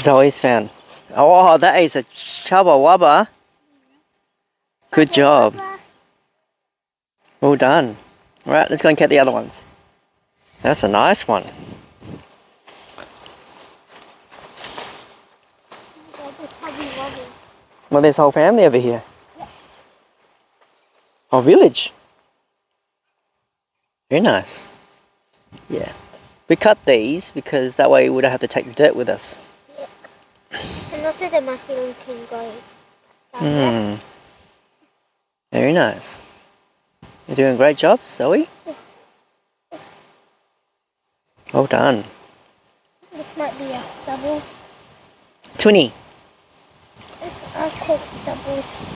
Zoe's found. Oh, that is a chubba wubba. Good job. Well done. Right, let's go and get the other ones. That's a nice one. Well, there's a whole family over here. Oh, village. Very nice. Yeah. We cut these because that way we don't have to take the dirt with us. Yeah. And also the mushroom can go down there. Very nice. You're doing a great job, Zoe. Well done. This might be a double. 20. I'll take doubles.